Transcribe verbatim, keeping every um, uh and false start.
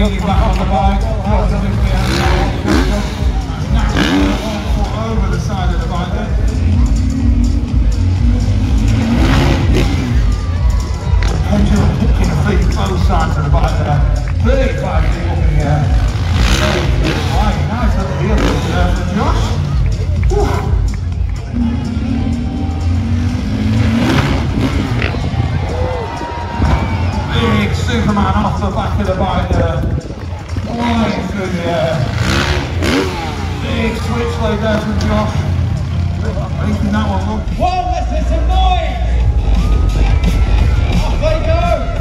leaning back on the bike. Josh obviously has now over the side of the bike there. Pendulum hitting the feet both sides of the bike there. thirty-five feet up in the air. Right, nice little heel there from Josh. Whew. Big Superman off the back of the bike there. Flying through the air. Big switch laid there from Josh. Making that one look. One, let's hit some noise! Off they go!